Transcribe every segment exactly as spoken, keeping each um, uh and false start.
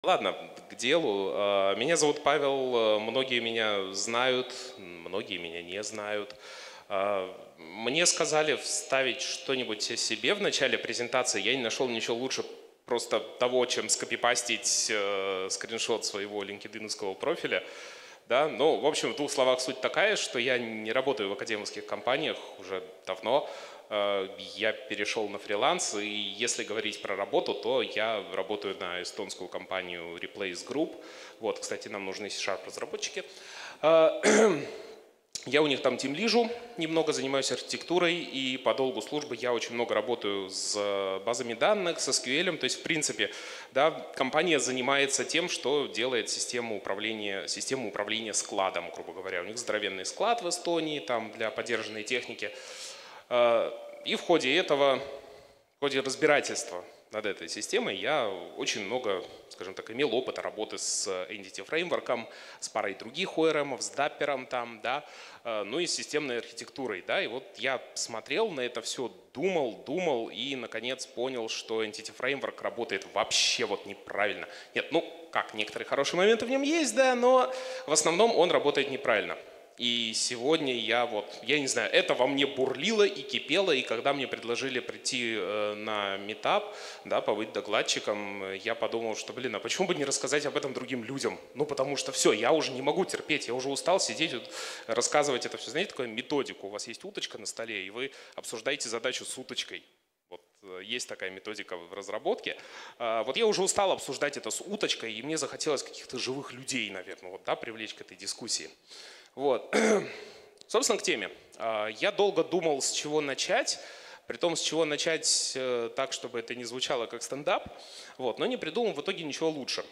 Ладно, к делу. А, Меня зовут Павел, а, многие меня знают, многие меня не знают. А, Мне сказали вставить что-нибудь о себе в начале презентации. Я не нашел ничего лучше просто того, чем скопипастить э, скриншот своего линкединовского профиля. Да? Ну, в общем, в двух словах суть такая, что я не работаю в академических компаниях уже давно. Э, Я перешел на фриланс, и если говорить про работу, то я работаю на эстонскую компанию Replace Group. Вот, кстати, нам нужны C-Sharp разработчики. Э, Я у них там тимлижу, немного занимаюсь архитектурой, и по долгу службы я очень много работаю с базами данных, с эс кью эль. То есть, в принципе, да, компания занимается тем, что делает систему управления, систему управления складом, грубо говоря. У них здоровенный склад в Эстонии там, для поддержанной техники. Э, И в ходе этого, в ходе разбирательства над этой системой я очень много, скажем так, имел опыта работы с Entity Framework, с парой других о эр эм, с Dapper, там, да, э, ну и с системной архитектурой. Да, и вот я смотрел на это все, думал, думал и, наконец, понял, что Entity Framework работает вообще вот неправильно. Нет, ну как, некоторые хорошие моменты в нем есть, да, но в основном он работает неправильно. И сегодня я вот, я не знаю, это во мне бурлило и кипело, и когда мне предложили прийти э, на митап, да, побыть докладчиком, я подумал, что, блин, а почему бы не рассказать об этом другим людям? Ну, потому что все, я уже не могу терпеть, я уже устал сидеть, вот, рассказывать это все. Знаете, такую методику, у вас есть уточка на столе, и вы обсуждаете задачу с уточкой. Вот э, есть такая методика в разработке. А, Вот я уже устал обсуждать это с уточкой, и мне захотелось каких-то живых людей, наверное, вот, да, привлечь к этой дискуссии. Вот. Собственно, к теме. А, Я долго думал, с чего начать, при том, с чего начать э, так, чтобы это не звучало как стендап, вот, но не придумал в итоге ничего лучше.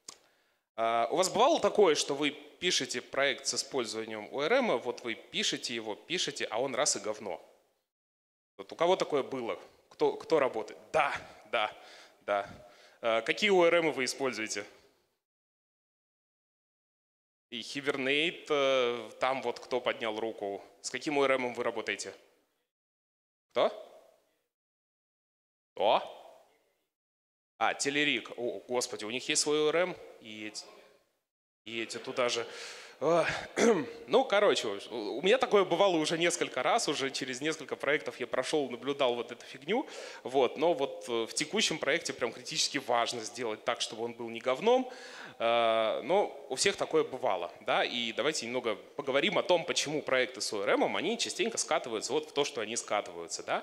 А, У вас бывало такое, что вы пишете проект с использованием о эр эм, вот вы пишете его, пишете, а он раз и говно? Вот у кого такое было? Кто, кто работает? Да, да, да. А, Какие о эр эм вы используете? И Hibernate, э, там вот кто поднял руку. С каким о эр эм вы работаете? Кто? Кто? А, Телерик. О, господи, у них есть свой о эр эм, и эти, и эти туда же. А, Ну, короче, у меня такое бывало уже несколько раз, уже через несколько проектов я прошел, наблюдал вот эту фигню, вот, но вот э, в текущем проекте прям критически важно сделать так, чтобы он был не говном, а, но у всех такое бывало, да, и давайте немного поговорим о том, почему проекты с о эр эм, они частенько скатываются вот в то, что они скатываются, да.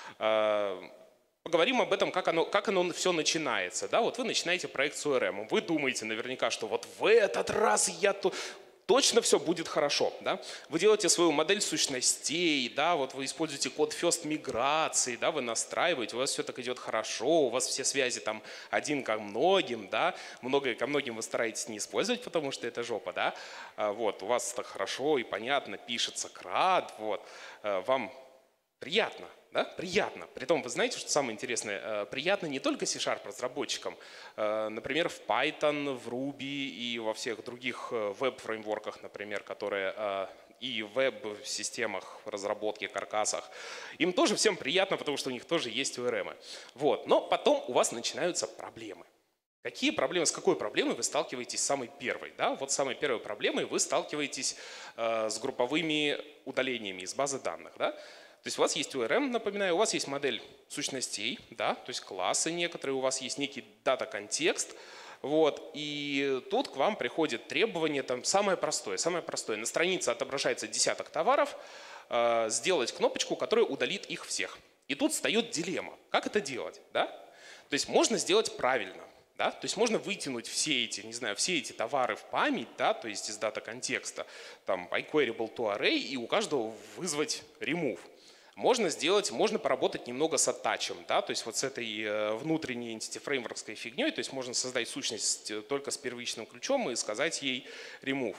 А, Поговорим об этом, как оно, как оно все начинается. Да? Вот вы начинаете проект с о эр эм. Вы думаете наверняка, что вот в этот раз я то, точно все будет хорошо. Да? Вы делаете свою модель сущностей, да? Вот вы используете код first миграции, да? Вы настраиваете, у вас все так идет хорошо, у вас все связи там один ко многим, да? Многое ко многим вы стараетесь не использовать, потому что это жопа. Да? А, вот, у вас так хорошо и понятно пишется крад, вот. А, вам приятно. Да? Приятно. Притом, вы знаете, что самое интересное? Э, Приятно не только C-Sharp разработчикам. Э, Например, в Python, в Ruby и во всех других э, веб-фреймворках, например, которые э, и в веб-системах разработки, каркасах. Им тоже всем приятно, потому что у них тоже есть о эр эм. Вот. Но потом у вас начинаются проблемы. Какие проблемы, с какой проблемой вы сталкиваетесь самой первой? Да? Вот самой первой проблемой вы сталкиваетесь э, с групповыми удалениями из базы данных. Да? То есть у вас есть о эр эм, напоминаю, у вас есть модель сущностей, да, то есть классы некоторые, у вас есть некий дата-контекст, вот, и тут к вам приходит требование, там, самое простое, самое простое. На странице отображается десяток товаров, э, сделать кнопочку, которая удалит их всех. И тут встает дилемма, как это делать, да? То есть можно сделать правильно. Да? То есть можно вытянуть все эти, не знаю, все эти товары в память, да, то есть из дата-контекста, там, iQueryable to array, и у каждого вызвать remove. Можно сделать, можно поработать немного с attach'ем, да, то есть вот с этой э, внутренней entity фреймворкской фигней, то есть можно создать сущность только с первичным ключом и сказать ей remove.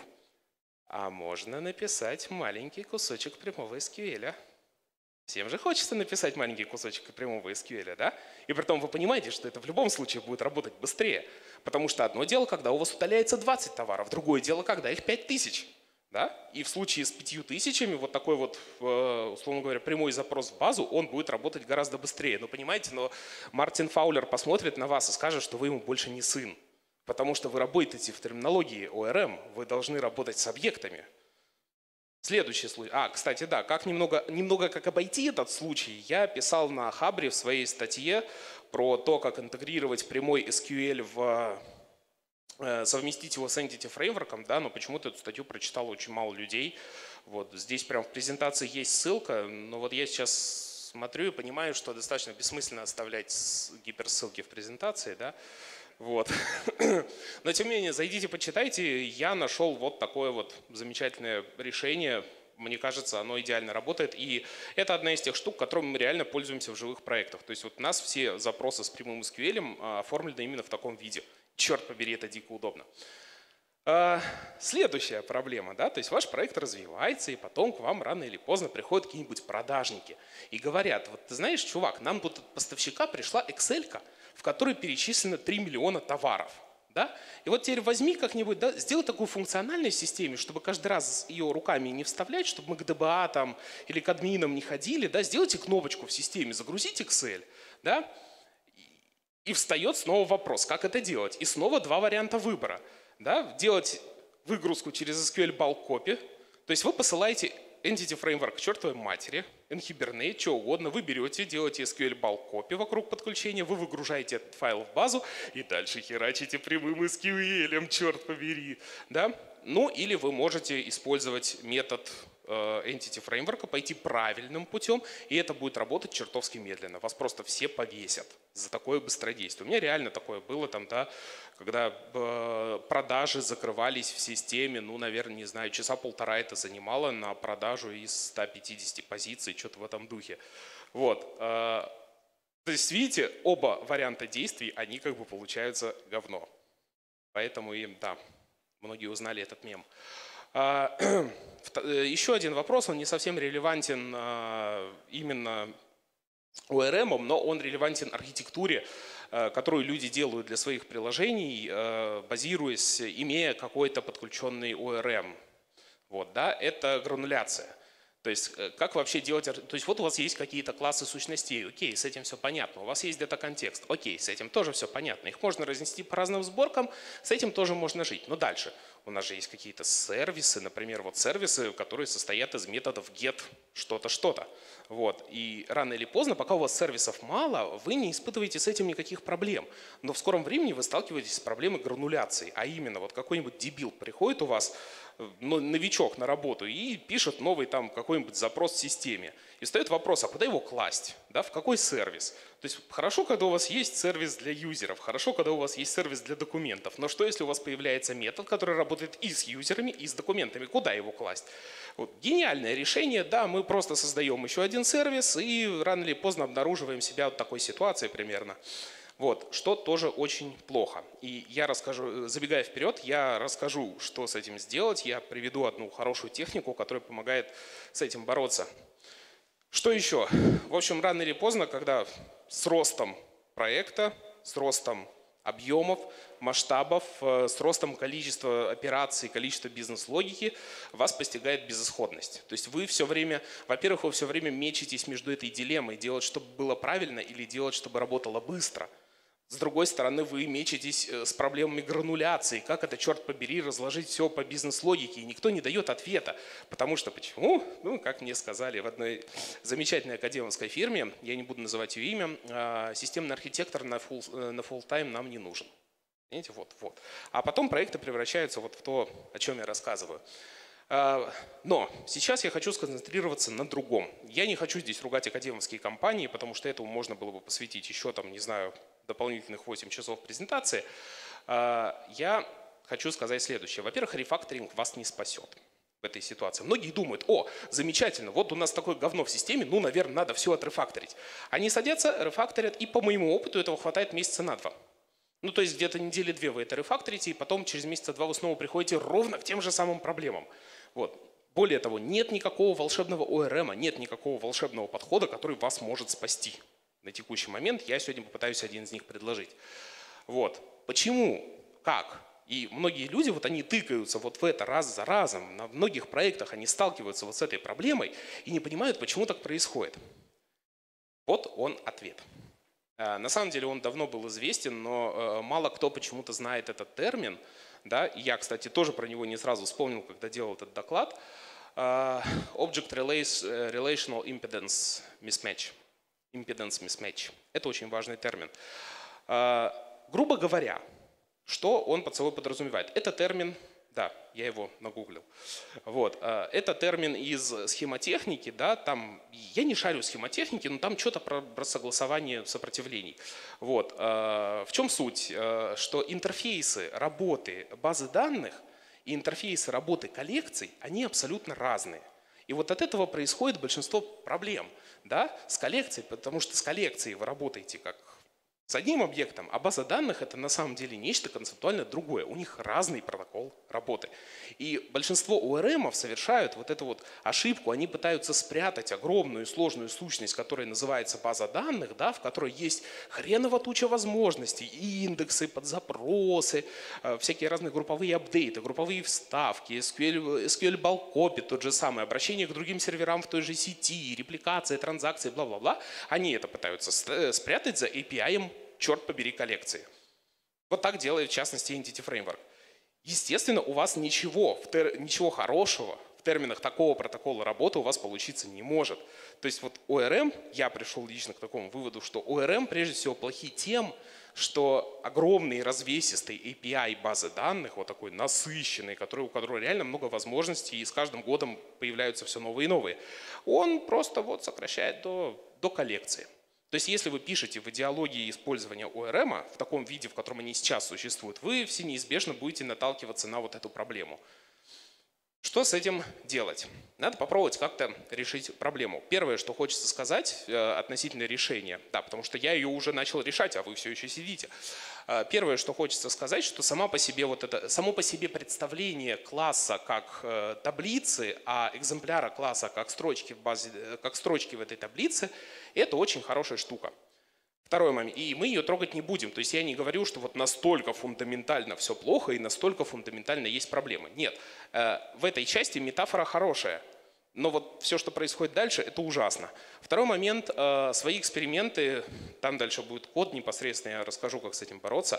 А можно написать маленький кусочек прямого эс кью эль. Всем же хочется написать маленький кусочек прямого эс кью эль, да? И при том вы понимаете, что это в любом случае будет работать быстрее. Потому что одно дело, когда у вас удаляется двадцать товаров, другое дело, когда их пять тысяч. Да? И в случае с пятью тысячами вот такой вот, условно говоря, прямой запрос в базу, он будет работать гораздо быстрее. Но понимаете, но Мартин Фаулер посмотрит на вас и скажет, что вы ему больше не сын. Потому что вы работаете в терминологии о эр эм, вы должны работать с объектами. Следующий случай. А, кстати, да, как немного, немного как обойти этот случай, я писал на Хабре в своей статье про то, как интегрировать прямой эс кью эль в совместить его с Entity Framework, да, но почему-то эту статью прочитало очень мало людей. Вот здесь прям в презентации есть ссылка, но вот я сейчас смотрю и понимаю, что достаточно бессмысленно оставлять гиперссылки в презентации, да. Вот. Но тем не менее, зайдите, почитайте. Я нашел вот такое вот замечательное решение. Мне кажется, оно идеально работает. И это одна из тех штук, которыми мы реально пользуемся в живых проектах. То есть вот у нас все запросы с прямым эс кью эль оформлены именно в таком виде. Черт побери, это дико удобно. Следующая проблема, да, то есть ваш проект развивается, и потом к вам рано или поздно приходят какие-нибудь продажники и говорят: вот ты знаешь, чувак, нам тут от поставщика пришла экселька, в которой перечислено три миллиона товаров. Да? И вот теперь возьми как-нибудь, да, сделай такую функциональность в системе, чтобы каждый раз ее руками не вставлять, чтобы мы к ди би эй там, или к админам не ходили. Да? Сделайте кнопочку в системе, загрузите Excel. Да? И встает снова вопрос, как это делать. И снова два варианта выбора. Да? Делать выгрузку через эс кью эль Bulk Copy. То есть вы посылаете Entity Framework к чертовой матери, Nhibernate, что угодно, вы берете, делаете эс кью эль Bulk Copy вокруг подключения, вы выгружаете этот файл в базу и дальше херачите прямым эс кью эль, черт побери. Да? Ну или вы можете использовать метод Entity Framework, пойти правильным путем, и это будет работать чертовски медленно. Вас просто все повесят за такое быстродействие. У меня реально такое было, там, да, когда продажи закрывались в системе, ну, наверное, не знаю, часа полтора это занимало на продажу из ста пятидесяти позиций, что-то в этом духе. Вот. То есть, видите, оба варианта действий, они как бы получаются говно. Поэтому и, да, многие узнали этот мем. Еще один вопрос, он не совсем релевантен именно о эр эм, но он релевантен архитектуре, которую люди делают для своих приложений, базируясь, имея какой-то подключенный о эр эм. Вот, да, это грануляция. То есть как вообще делать... То есть вот у вас есть какие-то классы сущностей, окей, с этим все понятно. У вас есть дата-контекст, окей, с этим тоже все понятно. Их можно разнести по разным сборкам, с этим тоже можно жить. Но дальше у нас же есть какие-то сервисы, например, вот сервисы, которые состоят из методов get что-то, что-то. Вот. И рано или поздно, пока у вас сервисов мало, вы не испытываете с этим никаких проблем. Но в скором времени вы сталкиваетесь с проблемой грануляции. А именно, вот какой-нибудь дебил приходит у вас, новичок на работу, и пишет новый там какой-нибудь запрос в системе. И встает вопрос, а куда его класть? Да, в какой сервис? То есть хорошо, когда у вас есть сервис для юзеров, хорошо, когда у вас есть сервис для документов. Но что, если у вас появляется метод, который работает и с юзерами, и с документами? Куда его класть? Вот. Гениальное решение. Да, мы просто создаем еще один сервис и рано или поздно обнаруживаем себя в такой ситуации примерно. Вот, что тоже очень плохо. И я расскажу, забегая вперед, я расскажу, что с этим сделать. Я приведу одну хорошую технику, которая помогает с этим бороться. Что еще? В общем, рано или поздно, когда с ростом проекта, с ростом объемов, масштабов, с ростом количества операций, количества бизнес-логики, вас постигает безысходность. То есть вы все время, во-первых, вы все время мечетесь между этой дилеммой, делать, чтобы было правильно, или делать, чтобы работало быстро. С другой стороны, вы мечетесь с проблемами грануляции. Как это, черт побери, разложить все по бизнес-логике? И никто не дает ответа. Потому что почему? Ну, как мне сказали в одной замечательной академической фирме, я не буду называть ее имя, системный архитектор на full, на full time нам не нужен. Понимаете, вот, вот. А потом проекты превращаются вот в то, о чем я рассказываю. Но сейчас я хочу сконцентрироваться на другом. Я не хочу здесь ругать академические компании, потому что этому можно было бы посвятить еще, там, не знаю, дополнительных восемь часов презентации. Я хочу сказать следующее. Во-первых, рефакторинг вас не спасет в этой ситуации. Многие думают: о, замечательно, вот у нас такое говно в системе, ну, наверное, надо все отрефакторить. Они садятся, рефакторят, и по моему опыту этого хватает месяца на два. Ну, то есть где-то недели две вы это рефакторите, и потом через месяца два вы снова приходите ровно к тем же самым проблемам. Вот. Более того, нет никакого волшебного о эр эм, нет никакого волшебного подхода, который вас может спасти. На текущий момент я сегодня попытаюсь один из них предложить. Вот. Почему? Как? И многие люди, вот они тыкаются вот в это раз за разом. На многих проектах они сталкиваются вот с этой проблемой и не понимают, почему так происходит. Вот он ответ. На самом деле он давно был известен, но мало кто почему-то знает этот термин. Да? Я, кстати, тоже про него не сразу вспомнил, когда делал этот доклад. Object Relational Impedance Mismatch. Impedance Mismatch. Это очень важный термин. Грубо говоря, что он под собой подразумевает? Это термин, да, я его нагуглил. Вот, это термин из схемотехники, да, там, я не шарю в схемотехнике, но там что-то про, про согласование сопротивлений. Вот, в чем суть? Что интерфейсы работы базы данных и интерфейсы работы коллекций, они абсолютно разные. И вот от этого происходит большинство проблем, да, с коллекцией, потому что с коллекцией вы работаете как с одним объектом, а база данных — это на самом деле нечто концептуально другое. У них разный протокол работы. И большинство о эр эм-ов совершают вот эту вот ошибку. Они пытаются спрятать огромную сложную сущность, которая называется база данных, да, в которой есть хреново туча возможностей, индексы, подзапросы, всякие разные групповые апдейты, групповые вставки, эс кью эль, эс кью эль Bulk Copy, тот же самый, обращение к другим серверам в той же сети, репликация, транзакции, бла-бла-бла. Они это пытаются спрятать за эй пи ай-ем, черт побери, коллекции. Вот так делает, в частности, Entity Framework. Естественно, у вас ничего, ничего хорошего в терминах такого протокола работы у вас получиться не может. То есть вот о эр эм, я пришел лично к такому выводу, что о эр эм прежде всего плохи тем, что огромный развесистый эй пи ай базы данных, вот такой насыщенный, который, у которого реально много возможностей, и с каждым годом появляются все новые и новые, он просто вот сокращает до, до коллекции. То есть если вы пишете в идеологии использования о эр эм в таком виде, в котором они сейчас существуют, вы все неизбежно будете наталкиваться на вот эту проблему. Что с этим делать? Надо попробовать как-то решить проблему. Первое, что хочется сказать относительно решения, да, потому что я ее уже начал решать, а вы все еще сидите. Первое, что хочется сказать, что сама по себе вот это, само по себе представление класса как таблицы, а экземпляра класса как строчки в базе, как строчки в этой таблице, это очень хорошая штука. Второй момент. И мы ее трогать не будем. То есть я не говорю, что вот настолько фундаментально все плохо и настолько фундаментально есть проблемы. Нет. В этой части метафора хорошая. Но вот все, что происходит дальше, это ужасно. Второй момент. Свои эксперименты, там дальше будет код непосредственно, я расскажу, как с этим бороться.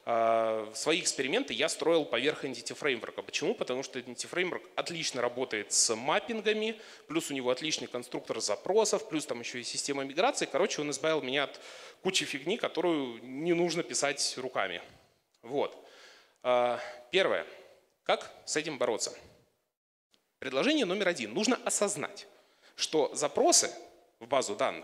Свои эксперименты я строил поверх Entity Framework. Почему? Потому что Entity Framework отлично работает с маппингами, плюс у него отличный конструктор запросов, плюс там еще и система миграции. Короче, он избавил меня от кучи фигни, которую не нужно писать руками. Вот. Первое. Как с этим бороться? Предложение номер один. Нужно осознать, что запросы в базу данных,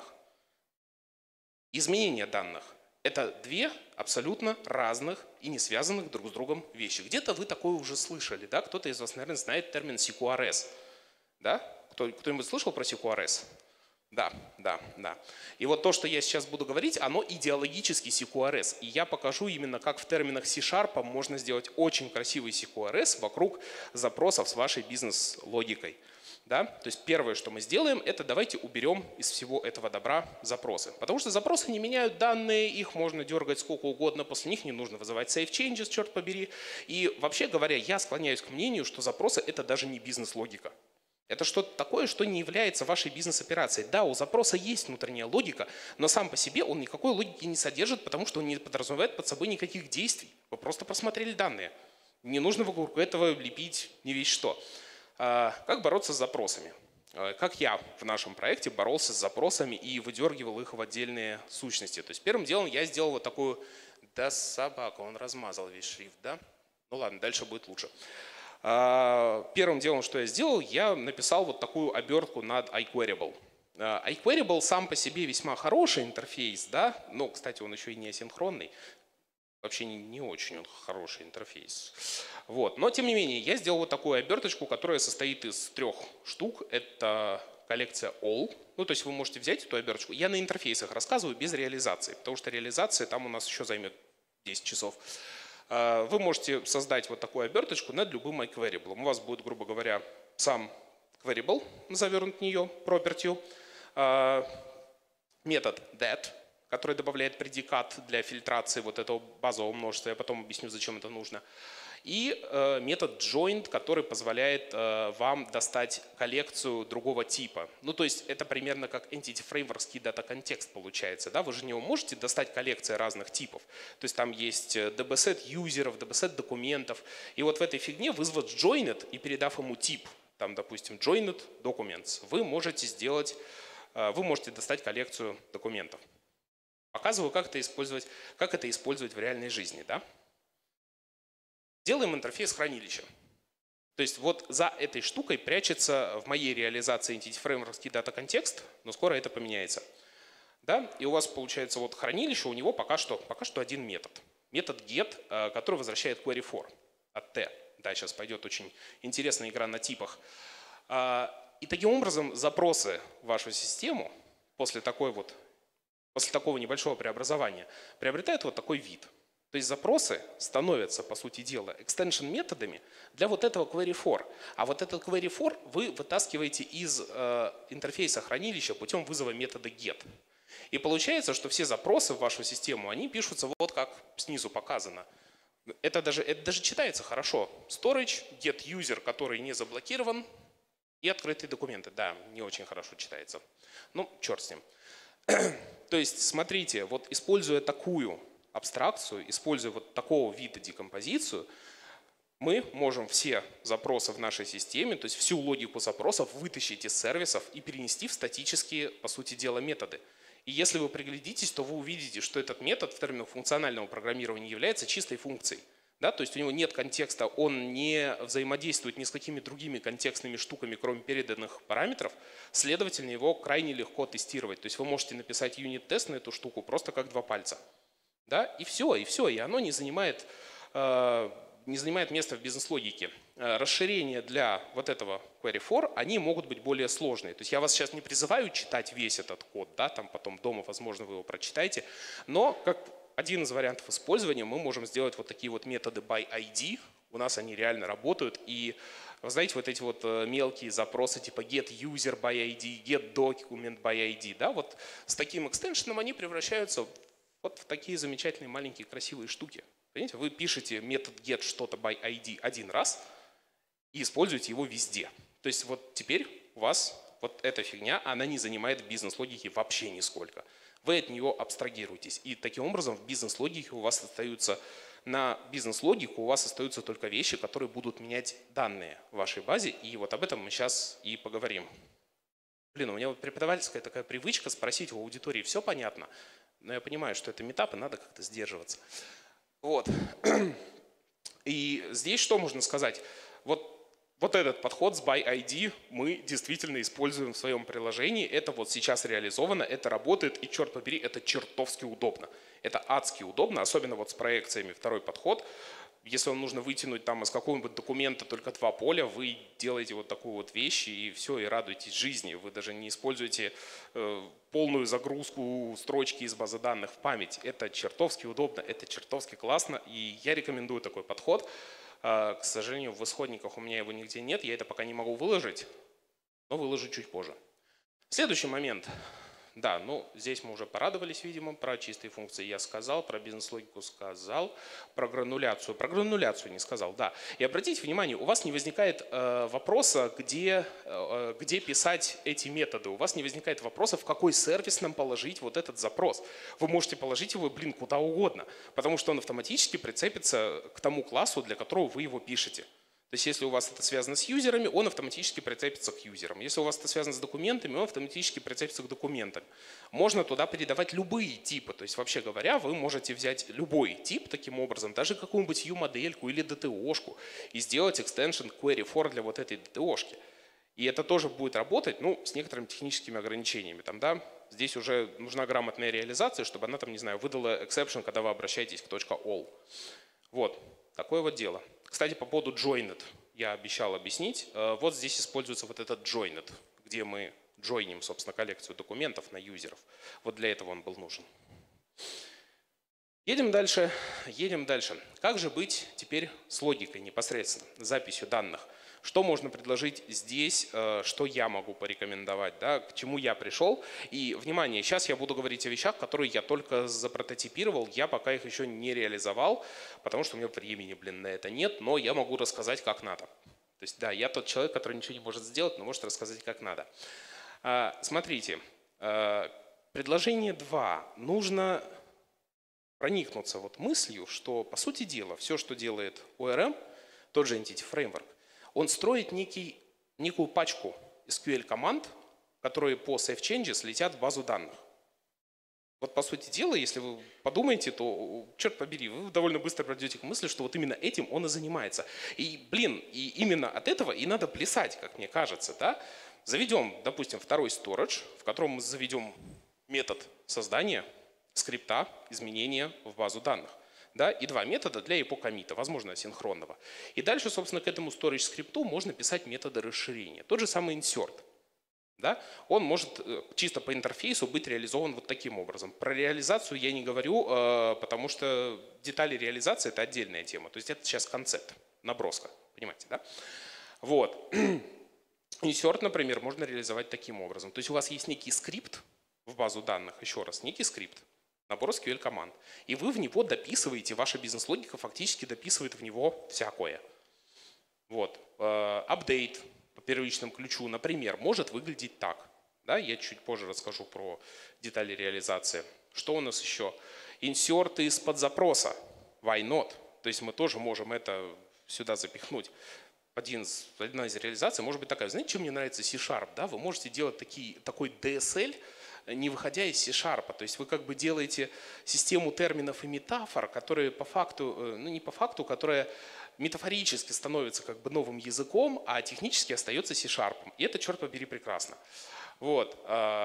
изменение данных – это две абсолютно разных и не связанных друг с другом вещи. Где-то вы такое уже слышали, да? Кто-то из вас, наверное, знает термин си кью ар эс. Да? Кто, кто-нибудь слышал про си кью ар эс? Да, да, да. И вот то, что я сейчас буду говорить, оно идеологический си кью ар эс. И я покажу именно, как в терминах C-Sharp можно сделать очень красивый си кью ар эс вокруг запросов с вашей бизнес-логикой. Да? То есть первое, что мы сделаем, это давайте уберем из всего этого добра запросы. Потому что запросы не меняют данные, их можно дергать сколько угодно, после них не нужно вызывать save changes, черт побери. И вообще говоря, я склоняюсь к мнению, что запросы – это даже не бизнес-логика. Это что-то такое, что не является вашей бизнес-операцией. Да, у запроса есть внутренняя логика, но сам по себе он никакой логики не содержит, потому что он не подразумевает под собой никаких действий. Вы просто просмотрели данные. Не нужно вокруг этого лепить не весь что. Как бороться с запросами? Как я в нашем проекте боролся с запросами и выдергивал их в отдельные сущности. То есть первым делом я сделал вот такую... Да собака, он размазал весь шрифт, да? Ну ладно, дальше будет лучше. Первым делом, что я сделал, я написал вот такую обертку над iQueryable. iQueryable сам по себе весьма хороший интерфейс, да, но, кстати, он еще и не асинхронный. Вообще не, не очень он хороший интерфейс. Вот. Но, тем не менее, я сделал вот такую оберточку, которая состоит из трех штук. Это коллекция all. Ну, то есть вы можете взять эту оберточку. Я на интерфейсах рассказываю без реализации, потому что реализация там у нас еще займет десять часов. Вы можете создать вот такую оберточку над любым iQueryable. У вас будет, грубо говоря, сам queryable завернут в нее, property, метод that, который добавляет предикат для фильтрации вот этого базового множества. Я потом объясню, зачем это нужно. И э, метод joint, который позволяет э, вам достать коллекцию другого типа. Ну, то есть это примерно как Entity Framework Data Context получается. Да? Вы же не можете достать коллекции разных типов. То есть там есть ди би-сет юзеров, ди би-сет документов. И вот в этой фигне вызвать joined и передав ему тип, там, допустим, joined documents, вы можете сделать, э, вы можете достать коллекцию документов. Показываю, как это использовать, как это использовать в реальной жизни. Да? Делаем интерфейс хранилища. То есть вот за этой штукой прячется в моей реализации Entity Framework Data Context, но скоро это поменяется. Да? И у вас получается вот хранилище, у него пока что, пока что один метод. Метод get, который возвращает query for от t. Да, сейчас пойдет очень интересная игра на типах. И таким образом запросы в вашу систему после такой вот после такого небольшого преобразования приобретают вот такой вид. То есть запросы становятся, по сути дела, extension методами для вот этого query for. А вот этот query for вы вытаскиваете из э, интерфейса хранилища путем вызова метода get. И получается, что все запросы в вашу систему, они пишутся вот как снизу показано. Это даже, это даже читается хорошо. Storage, get user, который не заблокирован, и открытые документы. Да, не очень хорошо читается. Ну, черт с ним. То есть, смотрите, вот используя такую абстракцию, используя вот такого вида декомпозицию, мы можем все запросы в нашей системе, то есть всю логику запросов вытащить из сервисов и перенести в статические, по сути дела, методы. И если вы приглядитесь, то вы увидите, что этот метод в терминах функционального программирования является чистой функцией. Да, то есть у него нет контекста, он не взаимодействует ни с какими другими контекстными штуками, кроме переданных параметров, следовательно, его крайне легко тестировать. То есть вы можете написать юнит-тест на эту штуку просто как два пальца. Да, и все, и все, и оно не занимает, э, не занимает места в бизнес-логике. Э, расширения для вот этого query for, они могут быть более сложные. То есть я вас сейчас не призываю читать весь этот код, да, там потом дома, возможно, вы его прочитаете, но как один из вариантов использования мы можем сделать вот такие вот методы by ай ди. У нас они реально работают. И вы знаете, вот эти вот мелкие запросы типа get user by ай ди, get document by ай ди, да, вот с таким экстеншеном они превращаются вот в такие замечательные маленькие красивые штуки. Понимаете, вы пишете метод get что-то by ай ди один раз и используете его везде. То есть вот теперь у вас вот эта фигня, она не занимает бизнес-логики вообще нисколько. Вы от нее абстрагируетесь. И таким образом в бизнес-логике у вас остаются, на бизнес-логику у вас остаются только вещи, которые будут менять данные в вашей базе. И вот об этом мы сейчас и поговорим. Блин, у меня вот преподавательская такая привычка спросить у аудитории, все понятно? Но я понимаю, что это митап, и надо как-то сдерживаться. Вот. И здесь что можно сказать? Вот Вот этот подход с by ай ди мы действительно используем в своем приложении. Это вот сейчас реализовано, это работает, и черт побери, это чертовски удобно. Это адски удобно, особенно вот с проекциями. Второй подход. Если вам нужно вытянуть там из какого-нибудь документа только два поля, вы делаете вот такую вот вещь, и все, и радуетесь жизни. Вы даже не используете э, полную загрузку строчки из базы данных в память. Это чертовски удобно, это чертовски классно, и я рекомендую такой подход. К сожалению, в исходниках у меня его нигде нет, я это пока не могу выложить, но выложу чуть позже. Следующий момент. Да, ну здесь мы уже порадовались, видимо, про чистые функции я сказал, про бизнес-логику сказал, про грануляцию. Про грануляцию не сказал, да. И обратите внимание, у вас не возникает э, вопроса, где, э, где писать эти методы. У вас не возникает вопроса, в какой сервис нам положить вот этот запрос. Вы можете положить его, блин, куда угодно, потому что он автоматически прицепится к тому классу, для которого вы его пишете. То есть если у вас это связано с юзерами, он автоматически прицепится к юзерам. Если у вас это связано с документами, он автоматически прицепится к документам. Можно туда передавать любые типы. То есть вообще говоря, вы можете взять любой тип таким образом, даже какую-нибудь ю-модельку или ди ти о-шку и сделать extension query for для вот этой ди ти о-шки. И это тоже будет работать, ну, с некоторыми техническими ограничениями. Там, да, здесь уже нужна грамотная реализация, чтобы она там, не знаю, выдала exception, когда вы обращаетесь к .all. Вот, такое вот дело. Кстати, по поводу joined я обещал объяснить. Вот здесь используется вот этот joined, где мы джойним, собственно, коллекцию документов на юзеров. Вот для этого он был нужен. Едем дальше. Едем дальше. Как же быть теперь с логикой непосредственно, с записью данных? Что можно предложить здесь, что я могу порекомендовать, да, к чему я пришел. И, внимание, сейчас я буду говорить о вещах, которые я только запрототипировал, я пока их еще не реализовал, потому что у меня времени, блин, на это нет, но я могу рассказать, как надо. То есть, да, я тот человек, который ничего не может сделать, но может рассказать, как надо. Смотрите, предложение два. Нужно проникнуться вот мыслью, что, по сути дела, все, что делает о эр эм, тот же Entity Framework, он строит некий, некую пачку эс кью эль-команд, которые по Safe Changes летят в базу данных. Вот, по сути дела, если вы подумаете, то, черт побери, вы довольно быстро придете к мысли, что вот именно этим он и занимается. И, блин, и именно от этого и надо плясать, как мне кажется, да? Заведем, допустим, второй storage, в котором мы заведем метод создания скрипта изменения в базу данных. Да, и два метода для эпокомита, возможно, асинхронного. И дальше, собственно, к этому storage скрипту можно писать методы расширения. Тот же самый insert. Да? Он может чисто по интерфейсу быть реализован вот таким образом. Про реализацию я не говорю, потому что детали реализации – это отдельная тема. То есть это сейчас концепт, наброска. Понимаете, да? Вот. Insert, например, можно реализовать таким образом. То есть у вас есть некий скрипт в базу данных, еще раз, некий скрипт, набор эс кью эль-команд. И вы в него дописываете, ваша бизнес-логика фактически дописывает в него всякое. Вот. Апдейт по первичному ключу, например, может выглядеть так. Да, я чуть позже расскажу про детали реализации. Что у нас еще? Инсерты из-под запроса. Why not? То есть мы тоже можем это сюда запихнуть. Один из, одна из реализаций может быть такая. Знаете, чем мне нравится C-Sharp? Да? Вы можете делать такие, такой ди эс эль, не выходя из C-Sharp. То есть вы как бы делаете систему терминов и метафор, которые по факту, ну не по факту, которая метафорически становится как бы новым языком, а технически остается C-Sharp. И это, черт побери, прекрасно. Вот.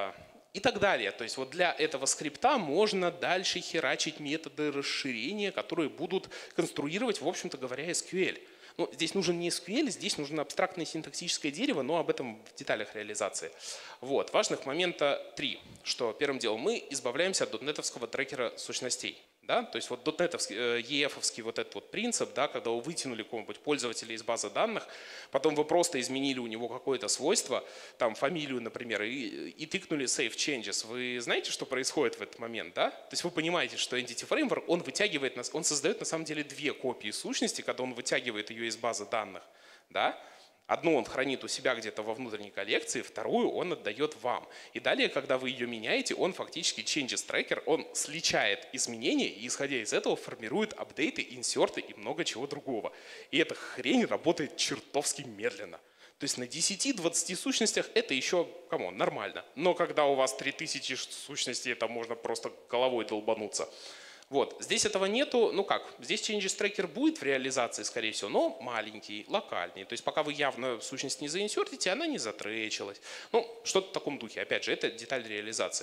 И так далее. То есть вот для этого скрипта можно дальше херачить методы расширения, которые будут конструировать, в общем-то говоря, эс кью эль. Ну, здесь нужен не эс кью эль, здесь нужно абстрактное синтаксическое дерево, но об этом в деталях реализации. Вот. Важных момента три. Что первым делом мы избавляемся от дотнетовского трекера сущностей. Да? То есть вот дотнетовский, и эф-овский вот этот вот принцип, да, когда вы вытянули какого-нибудь пользователя из базы данных, потом вы просто изменили у него какое-то свойство, там фамилию, например, и, и тыкнули save changes. Вы знаете, что происходит в этот момент? Да? То есть вы понимаете, что Entity Framework, он вытягивает, он создает на самом деле две копии сущности, когда он вытягивает ее из базы данных. Да? Одну он хранит у себя где-то во внутренней коллекции, вторую он отдает вам. И далее, когда вы ее меняете, он фактически changes tracker, он сличает изменения и, исходя из этого, формирует апдейты, инсерты и много чего другого. И эта хрень работает чертовски медленно. То есть на десяти-двадцати сущностях это еще, камон, нормально. Но когда у вас три тысячи сущностей, это можно просто головой долбануться. Вот. Здесь этого нету, ну как, здесь changes tracker будет в реализации, скорее всего, но маленький, локальный. То есть пока вы явно сущность не заинсертите, она не затречилась. Ну, что-то в таком духе. Опять же, это деталь реализации.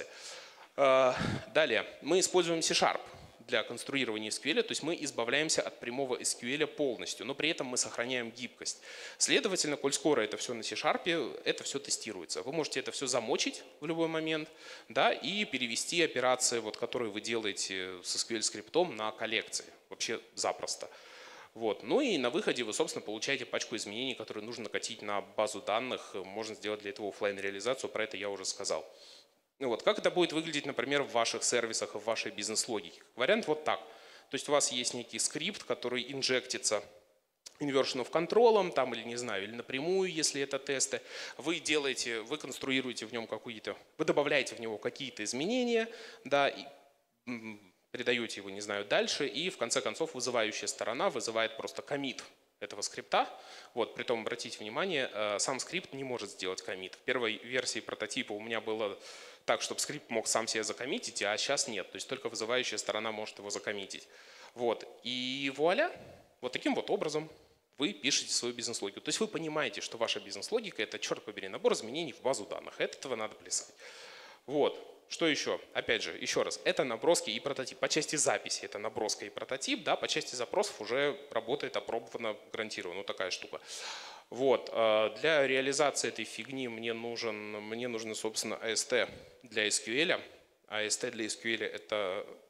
Далее, мы используем C-Sharp для конструирования эс кью эль, то есть мы избавляемся от прямого эс кью эль полностью, но при этом мы сохраняем гибкость. Следовательно, коль скоро это все на C-Sharp, это все тестируется. Вы можете это все замочить в любой момент, да, и перевести операции, вот, которые вы делаете с эс кью эль-скриптом, на коллекции. Вообще запросто. Вот. Ну и на выходе вы, собственно, получаете пачку изменений, которые нужно накатить на базу данных. Можно сделать для этого офлайн реализацию, про это я уже сказал. Вот. Как это будет выглядеть, например, в ваших сервисах, в вашей бизнес-логике? Вариант вот так. То есть у вас есть некий скрипт, который инжектится inversion of control, там, или не знаю, или напрямую, если это тесты. Вы делаете, вы конструируете в нем какие-то, вы добавляете в него какие-то изменения, да, и передаете его, не знаю, дальше, и в конце концов вызывающая сторона вызывает просто коммит этого скрипта. Вот, притом, обратите внимание, сам скрипт не может сделать коммит. В первой версии прототипа у меня было так, чтобы скрипт мог сам себя закоммитить, а сейчас нет. То есть только вызывающая сторона может его закоммитить. Вот. И вуаля, вот таким вот образом вы пишете свою бизнес-логику. То есть вы понимаете, что ваша бизнес-логика – это, черт побери, набор изменений в базу данных. От этого надо плясать. Вот. Что еще? Опять же, еще раз, это наброски и прототип. По части записи это наброска и прототип, да, по части запросов уже работает опробовано, гарантированно, ну такая штука. Вот. Для реализации этой фигни мне нужен, мне нужно, собственно, эй эс ти для эс кью эль. эй эс ти для эс кью эль это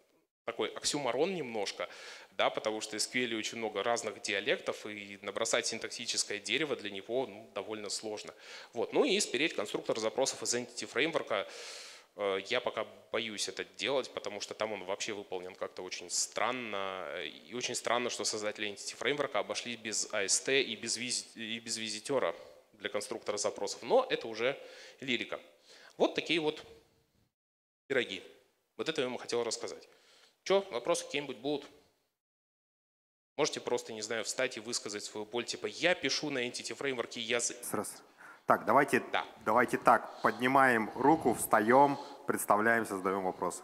такой оксюморон немножко, да, потому что эс кью эль очень много разных диалектов, и набросать синтаксическое дерево для него ну, довольно сложно. Вот. Ну и спереть конструктор запросов из Entity Framework. Я пока боюсь это делать, потому что там он вообще выполнен как-то очень странно. И очень странно, что создатели Entity Framework обошлись без эй эс ти и без, визи... и без визитера для конструктора запросов. Но это уже лирика. Вот такие вот пироги. Вот это я вам хотел рассказать. Что, вопросы какие-нибудь будут? Можете просто, не знаю, встать и высказать свою боль, типа «я пишу на Entity Framework, я…» Раз. Так, давайте, да. давайте так, поднимаем руку, встаем, представляемся, задаем вопросы.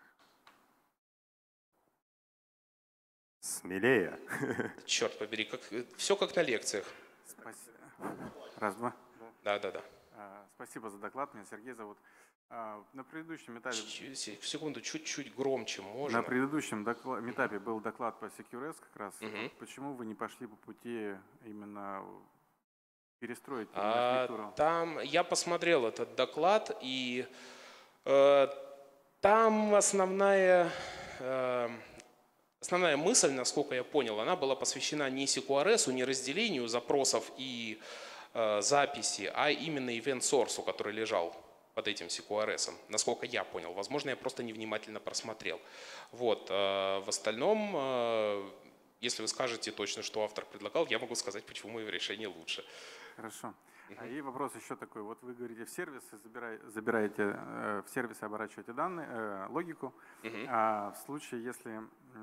Смелее. Черт побери, как, все как на лекциях. Спасибо. Раз, два. Да, да, да. Спасибо за доклад, меня Сергей зовут. На предыдущем этапе… Секунду, чуть-чуть громче можно. На предыдущем доклад, этапе был доклад по SecureS как раз. Угу. Почему вы не пошли по пути именно перестроить а, архитектуру? Там я посмотрел этот доклад, и э, там основная, э, основная мысль, насколько я понял, она была посвящена не SecureS, не разделению запросов и э, записи, а именно event source, который лежал под этим SecureS, насколько я понял. Возможно, я просто невнимательно просмотрел. Вот. В остальном, если вы скажете точно, что автор предлагал, я могу сказать, почему мое решение лучше. Хорошо. Uh-huh. И вопрос еще такой. Вот вы говорите, в сервисы забираете, забираете в сервисы оборачиваете данные, логику. Uh-huh. А в случае, если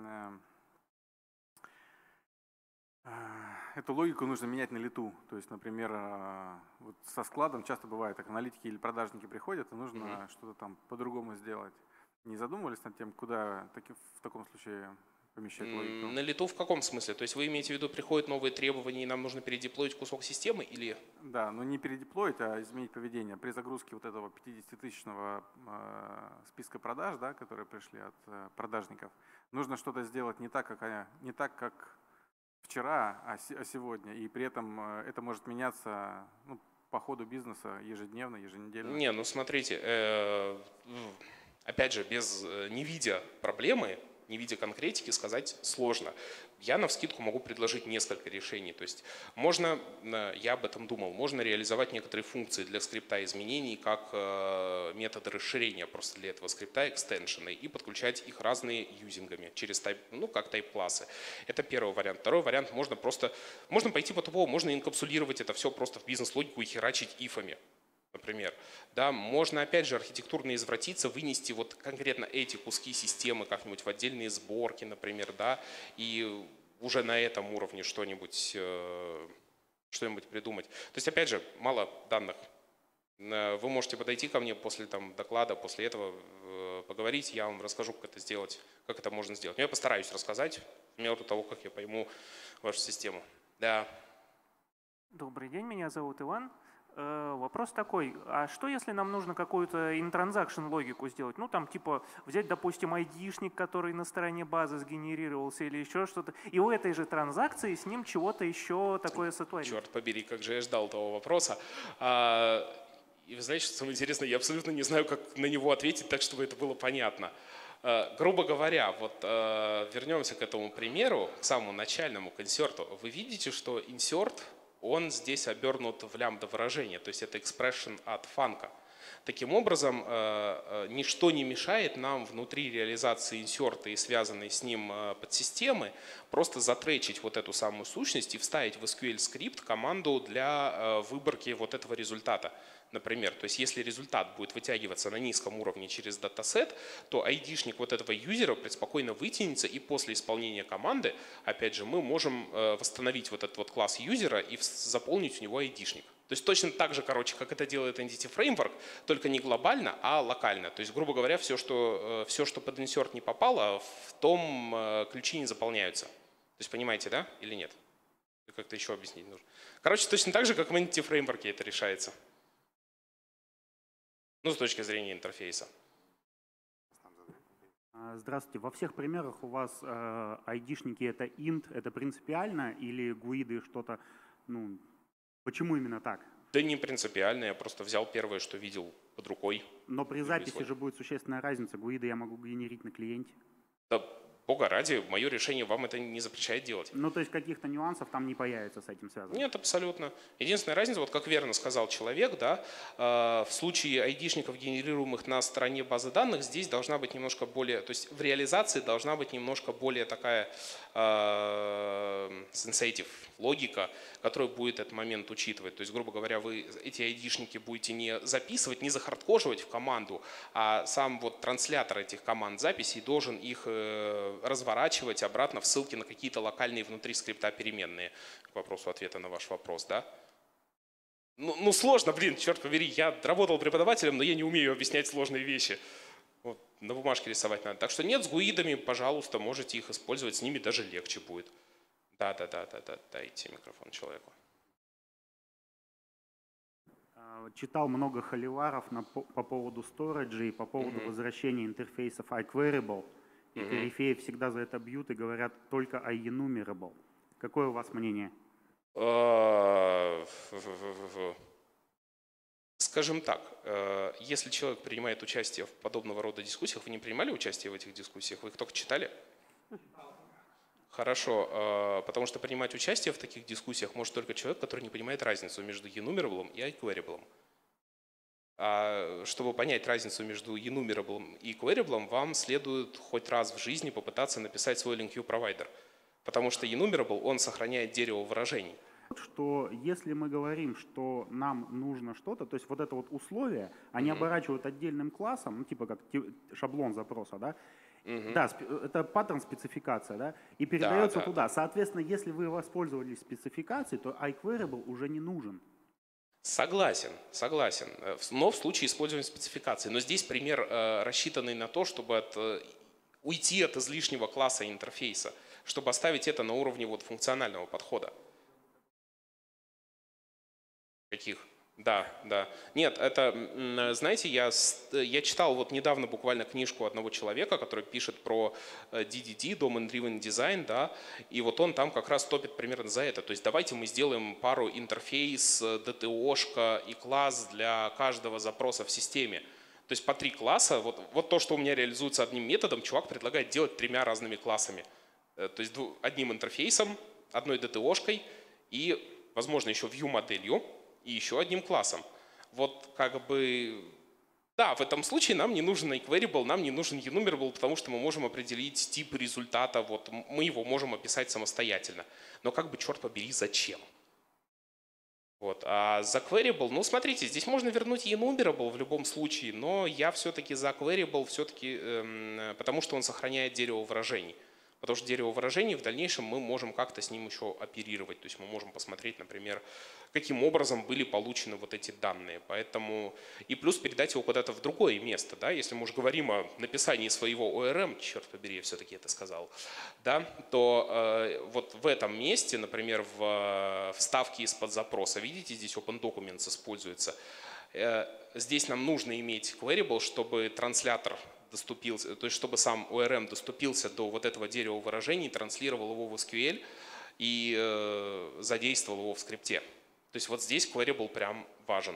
эту логику нужно менять на лету. То есть, например, вот со складом часто бывает, так аналитики или продажники приходят, и нужно mm-hmm. что-то там по-другому сделать. Не задумывались над тем, куда таки, в таком случае помещать логику? На лету в каком смысле? То есть вы имеете в виду, приходят новые требования, и нам нужно передеплоить кусок системы? Или… Да, но не передеплоить, а изменить поведение. При загрузке вот этого пятидесятитысячного списка продаж, да, которые пришли от продажников, нужно что-то сделать не так, как, не так, как вчера, а сегодня, и при этом это может меняться ну, по ходу бизнеса ежедневно, еженедельно. Не, ну смотрите, э, опять же, без, не видя проблемы, не видя конкретики, сказать сложно. Я навскидку могу предложить несколько решений. То есть можно, я об этом думал, можно реализовать некоторые функции для скрипта изменений, как методы расширения просто для этого скрипта, экстеншены, и подключать их разные юзингами через тайп, ну, как тайп-классы. Это первый вариант. Второй вариант, можно просто, можно пойти по-тупому, можно инкапсулировать это все просто в бизнес-логику и херачить ифами. Например, да, можно опять же архитектурно извратиться, вынести вот конкретно эти куски системы как-нибудь в отдельные сборки, например, да, и уже на этом уровне что-нибудь э, что-нибудь придумать. То есть, опять же, мало данных. Вы можете подойти ко мне после там, доклада, после этого э, поговорить, я вам расскажу, как это сделать, как это можно сделать. Но я постараюсь рассказать в меру того, как я пойму вашу систему. Да. Добрый день, меня зовут Иван. Вопрос такой, а что если нам нужно какую-то in-transaction логику сделать? Ну там типа взять, допустим, айдишник, который на стороне базы сгенерировался или еще что-то, и у этой же транзакции с ним чего-то еще такое сотворить. Черт побери, как же я ждал того вопроса. А, и вы знаете, что самое интересное, я абсолютно не знаю, как на него ответить так, чтобы это было понятно. А, грубо говоря, вот а, вернемся к этому примеру, к самому начальному, к инсерту. Вы видите, что инсерт, он здесь обернут в лямбда выражение, то есть это expression от фанка. Таким образом, ничто не мешает нам внутри реализации инсерта и связанной с ним подсистемы просто затречить вот эту самую сущность и вставить в эс кью эль-скрипт команду для выборки вот этого результата. Например, то есть если результат будет вытягиваться на низком уровне через датасет, то айдишник вот этого юзера преспокойно вытянется, и после исполнения команды, опять же, мы можем восстановить вот этот вот класс юзера и заполнить у него айдишник. То есть точно так же, короче, как это делает Entity Framework, только не глобально, а локально. То есть, грубо говоря, все, что, все, что под insert не попало, в том ключи не заполняются. То есть понимаете, да, или нет? Как-то еще объяснить нужно. Короче, точно так же, как в Entity Framework это решается. Ну, с точки зрения интерфейса. Здравствуйте. Во всех примерах у вас э, айдишники это int, это принципиально, или гуиды что-то, ну, почему именно так? Да не принципиально, я просто взял первое, что видел под рукой. Но при записи же будет существенная разница. Гуиды я могу генерить на клиенте. Да, бога ради, мое решение вам это не запрещает делать. Ну, то есть каких-то нюансов там не появится с этим связано? Нет, абсолютно. Единственная разница, вот как верно сказал человек, да, э, в случае айдишников, генерируемых на стороне базы данных, здесь должна быть немножко более, то есть в реализации должна быть немножко более такая э, sensitive логика, которая будет этот момент учитывать. То есть, грубо говоря, вы эти айдишники будете не записывать, не захардкоживать в команду, а сам вот транслятор этих команд записей должен их э, разворачивать обратно в ссылки на какие-то локальные внутри скрипта переменные. К вопросу ответа на ваш вопрос, да? Ну, ну сложно, блин, черт побери, я работал преподавателем, но я не умею объяснять сложные вещи. Вот, на бумажке рисовать надо. Так что нет, с гуидами, пожалуйста, можете их использовать, с ними даже легче будет. Да, да, да, да, да, дайте микрофон человеку. Читал много холиваров на, по поводу сториджа и по поводу Mm-hmm. возвращения интерфейсов iQueryable. И Mm-hmm. корифеи всегда за это бьют и говорят только iEnumerable. Какое у вас мнение? Скажем так, если человек принимает участие в подобного рода дискуссиях, вы не принимали участие в этих дискуссиях, вы их только читали? Хорошо, потому что принимать участие в таких дискуссиях может только человек, который не понимает разницу между enumerable и iQueryable. А чтобы понять разницу между enumerable и queryable, вам следует хоть раз в жизни попытаться написать свой LinkView провайдер. Потому что enumerable, он сохраняет дерево выражений. Что если мы говорим, что нам нужно что-то, то есть вот это вот условие, они Mm-hmm. оборачивают отдельным классом, ну типа как шаблон запроса, да, Mm-hmm. да, это паттерн спецификация, да, и передается да, туда. да. Соответственно, если вы воспользовались спецификацией, то iQueryable уже не нужен. Согласен, согласен. Но в случае использования спецификации. Но здесь пример э, рассчитанный на то, чтобы от, э, уйти от излишнего класса интерфейса, чтобы оставить это на уровне вот, функционального подхода. Каких? Да, да. Нет, это, знаете, я, я читал вот недавно буквально книжку одного человека, который пишет про ди ди ди, Domain Driven Design, да, и вот он там как раз топит примерно за это. То есть давайте мы сделаем пару интерфейс, ди ти о-шка и класс для каждого запроса в системе. То есть по три класса, вот, вот то, что у меня реализуется одним методом, чувак предлагает делать тремя разными классами. То есть одним интерфейсом, одной ди ти о-шкой и, возможно, еще view-моделью. И еще одним классом. Вот как бы, да, в этом случае нам не нужен iQueryable, нам не нужен enumerable, потому что мы можем определить тип результата, вот мы его можем описать самостоятельно. Но как бы, черт побери, зачем? Вот. А за queryable, ну смотрите, здесь можно вернуть enumerable в любом случае, но я все-таки за queryable, все-таки, эм, потому что он сохраняет дерево выражений. Потому что дерево выражений в дальнейшем мы можем как-то с ним еще оперировать. То есть мы можем посмотреть, например, каким образом были получены вот эти данные. Поэтому и плюс передать его куда-то в другое место. Да? Если мы уже говорим о написании своего о эр эм, черт побери, я все-таки это сказал, да? То э, вот в этом месте, например, в вставке из-под запроса, видите, здесь Open Documents используется. Э, здесь нам нужно иметь queryable, чтобы транслятор доступился, то есть чтобы сам о эр эм доступился до вот этого дерева выражений, транслировал его в эс кью эль и э, задействовал его в скрипте. То есть вот здесь queryable прям важен.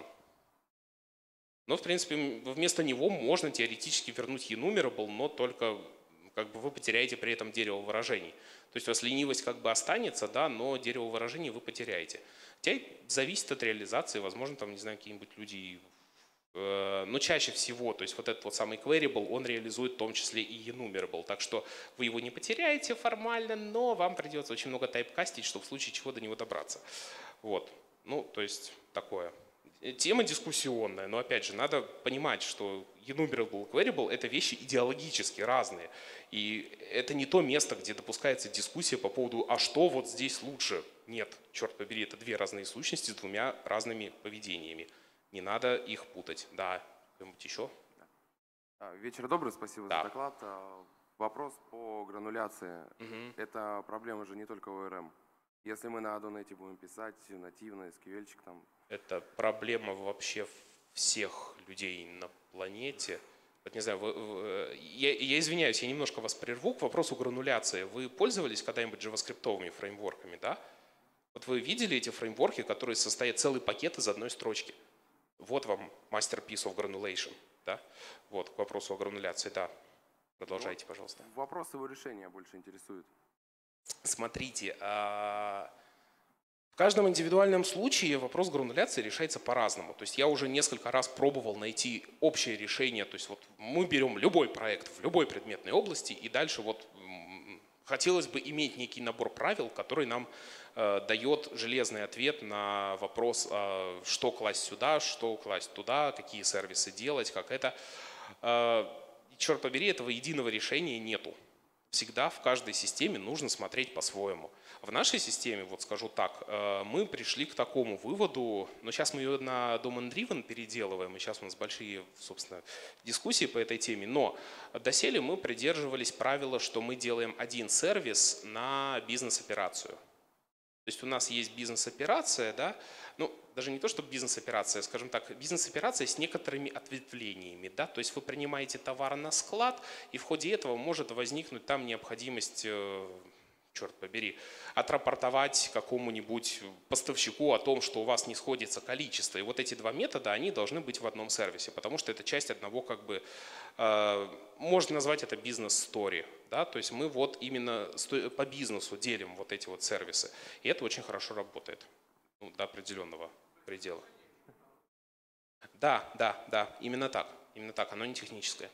Но в принципе вместо него можно теоретически вернуть enumerable, но только как бы вы потеряете при этом дерево выражений. То есть у вас ленивость как бы останется, да, но дерево выражений вы потеряете. Хотя зависит от реализации, возможно, там, не знаю, какие-нибудь люди. Но чаще всего, то есть вот этот вот самый queryable, он реализует в том числе и enumerable. Так что вы его не потеряете формально, но вам придется очень много тайпкастить, чтобы в случае чего до него добраться. Вот. Ну, то есть такое. Тема дискуссионная, но опять же, надо понимать, что enumerable и queryable – это вещи идеологически разные. И это не то место, где допускается дискуссия по поводу «а что вот здесь лучше?» Нет, черт побери, это две разные сущности с двумя разными поведениями. Не надо их путать. Да, кто-нибудь еще? Вечер добрый, спасибо да. за доклад. Вопрос по грануляции. Угу. Это проблема же не только о эр эм. Если мы на Adonnet будем писать нативно, эс кью эль-чик там. Это проблема вообще всех людей на планете. Вот не знаю, вы, вы, я, я извиняюсь, я немножко вас прерву к вопросу грануляции. Вы пользовались когда-нибудь джаваскриптовыми фреймворками, да? Вот вы видели эти фреймворки, которые состоят целый пакет из одной строчки? Вот вам masterpiece of granulation, да? Вот, к вопросу о грануляции, да. Продолжайте, пожалуйста. Вопрос его решения больше интересует. Смотрите, в каждом индивидуальном случае вопрос грануляции решается по-разному. То есть я уже несколько раз пробовал найти общее решение. То есть вот мы берем любой проект в любой предметной области, и дальше вот хотелось бы иметь некий набор правил, который нам э, дает железный ответ на вопрос, э, что класть сюда, что класть туда, какие сервисы делать, как это. Э, черт побери, этого единого решения нету. Всегда в каждой системе нужно смотреть по-своему. В нашей системе, вот скажу так, мы пришли к такому выводу, но сейчас мы ее на domain-driven переделываем, и сейчас у нас большие, собственно, дискуссии по этой теме, но доселе мы придерживались правила, что мы делаем один сервис на бизнес-операцию. То есть у нас есть бизнес-операция, да, ну, даже не то, что бизнес-операция, скажем так, бизнес-операция с некоторыми ответвлениями, да, то есть вы принимаете товар на склад, и в ходе этого может возникнуть там необходимость, э, черт побери, отрапортовать какому-нибудь поставщику о том, что у вас не сходится количество. И вот эти два метода, они должны быть в одном сервисе, потому что это часть одного, как бы, э, можно назвать это бизнес-стори, да, то есть мы вот именно по бизнесу делим вот эти вот сервисы, и это очень хорошо работает. Ну, до определенного предела. Да, да, да, именно так. Именно так, оно не техническое.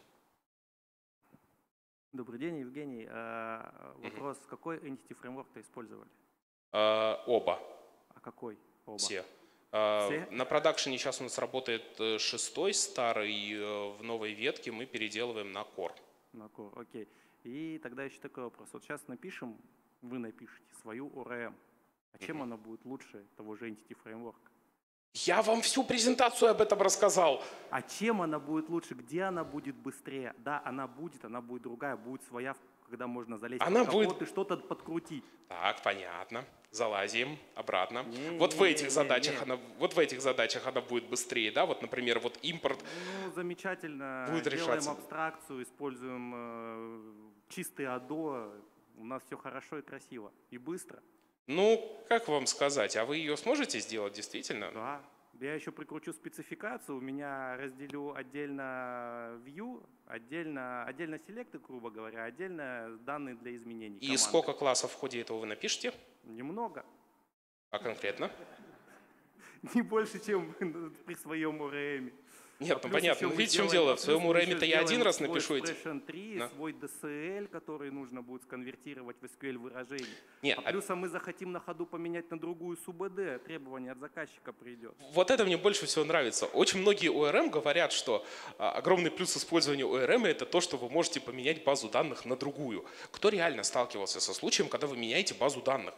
Добрый день, Евгений. Вопрос, угу. Какой Entity Framework ты использовали? А, оба. А какой? Оба. Все. А, Все? На продакшене сейчас у нас работает шестой старый, в новой ветке мы переделываем на Core. На Core, окей. И тогда еще такой вопрос. Вот сейчас напишем, вы напишите свою о эр эм. А чем она будет лучше того же Entity Framework? Я вам всю презентацию об этом рассказал. А чем она будет лучше? Где она будет быстрее? Да, она будет, она будет другая, будет своя, когда можно залезть она в капот будет... и что-то подкрутить. Так, понятно. Залазим обратно. Не, вот, не, в этих не, задачах не. Она, вот в этих задачах она будет быстрее, да? Вот, например, вот импорт. Ну, замечательно. Будет Делаем решаться. абстракцию, используем э, чистый АДО. У нас все хорошо и красиво. И быстро. Ну, как вам сказать, а вы ее сможете сделать действительно? Да. Я еще прикручу спецификацию, у меня разделю отдельно view, отдельно, отдельно селекты, грубо говоря, отдельно данные для изменений. И команды. сколько классов в ходе этого вы напишете? Немного. А конкретно? Не больше, чем при своем о эр эм. Нет, а ну понятно. Ну, видите, в чем дело? В своем о эр эм-то я один раз напишу эти. Свой Expression три, да. Свой ди эс эл, который нужно будет сконвертировать в эс кью эль-выражение. Нет, а плюс а мы захотим на ходу поменять на другую СУБД, требование от заказчика придет. Вот это мне больше всего нравится. Очень многие о эр эм говорят, что а, огромный плюс использования о эр эм это то, что вы можете поменять базу данных на другую. Кто реально сталкивался со случаем, когда вы меняете базу данных?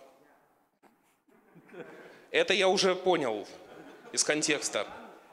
Это я уже понял из контекста.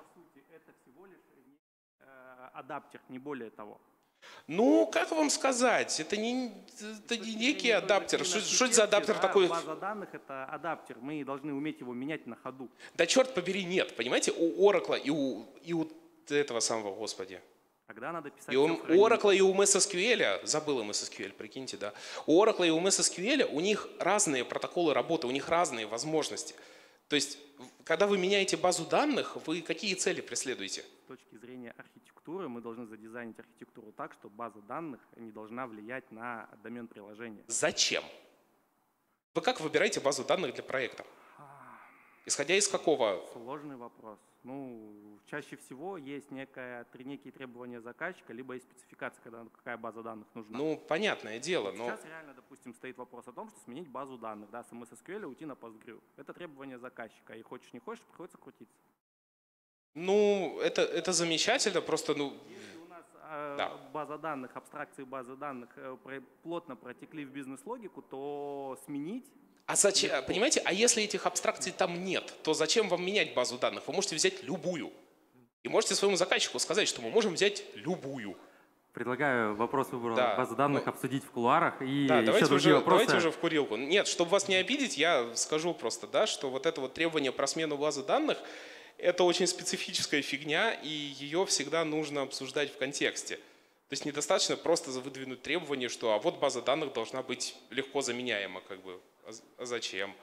Адаптер, не более того. Ну, как вам сказать, это не, это не некий адаптер. Что, что это за адаптер да, такой? База данных — это адаптер, мы должны уметь его менять на ходу. Да черт побери, нет. Понимаете, у Oracle и у, и у этого самого, господи. Тогда надо писать И у Oracle и у эм эс эс кью эль, забыл эм эс эс кью эль, прикиньте, да. У Oracle и у эм эс эс кью эль у них разные протоколы работы, у них разные возможности. То есть, когда вы меняете базу данных, вы какие цели преследуете? С точки зрения архитектуры мы должны задизайнить архитектуру так, что база данных не должна влиять на домен приложения. Зачем? Вы как выбираете базу данных для проекта? Исходя из какого? Сложный вопрос. Ну, чаще всего есть некое, некие требования заказчика, либо есть спецификация, когда, какая база данных нужна. Ну, понятное дело, но... Сейчас реально, допустим, стоит вопрос о том, что сменить базу данных, да, с эм эс эс кью эль уйти на Postgre. Это требование заказчика, и хочешь не хочешь, приходится крутиться. Ну, это, это замечательно, просто, ну... Если у нас э, да. база данных, абстракции базы данных э, плотно протекли в бизнес-логику, то сменить... А зачем, понимаете, а если этих абстракций там нет, то зачем вам менять базу данных? Вы можете взять любую. И можете своему заказчику сказать, что мы можем взять любую. Предлагаю вопрос выбора да. базы данных ну, обсудить в кулуарах и да, еще давайте другие уже, вопросы. Давайте уже в курилку. Нет, чтобы вас не обидеть, я скажу просто, да, что вот это вот требование про смену базы данных – это очень специфическая фигня, и ее всегда нужно обсуждать в контексте. То есть недостаточно просто выдвинуть требование, что а вот база данных должна быть легко заменяема, как бы. А зачем?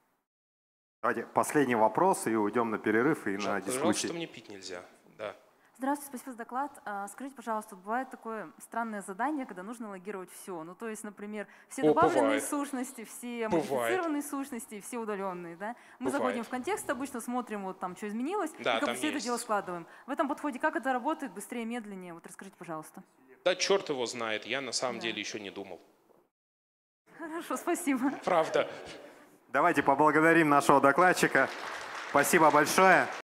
Давайте последний вопрос и уйдем на перерыв и Жалко, на дискуссии. Жалко, что мне пить нельзя. Да. Здравствуйте, спасибо за доклад. А, Скажите, пожалуйста, вот бывает такое странное задание, когда нужно логировать все. Ну, то есть, например, все О, добавленные бывает. сущности, все Бывает. модифицированные сущности, все удаленные. Да? Мы Бывает. заходим в контекст, обычно смотрим, вот там, что изменилось, Да, и как там бы все это есть. дело складываем. В этом подходе как это работает, быстрее, медленнее? Вот расскажите, пожалуйста. Да черт его знает, я на самом Да. деле еще не думал. Хорошо, спасибо. Правда. Давайте поблагодарим нашего докладчика. Спасибо большое.